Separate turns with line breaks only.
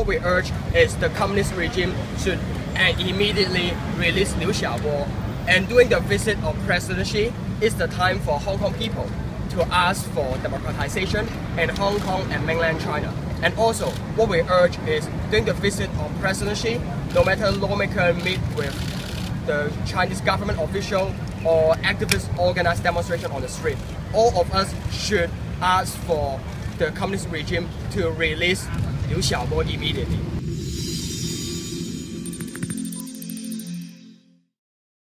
what we urge is the communist regime should immediately release Liu Xiaobo. And during the visit of President Xi, it's the time for Hong Kong people to ask for democratization in Hong Kong and mainland China. And also, what we urge is during the visit of President Xi, no matter lawmaker meet with the Chinese government official or activists organize demonstration on the street, all of us should ask for the communist regime to release Liu Xiaobo immediately.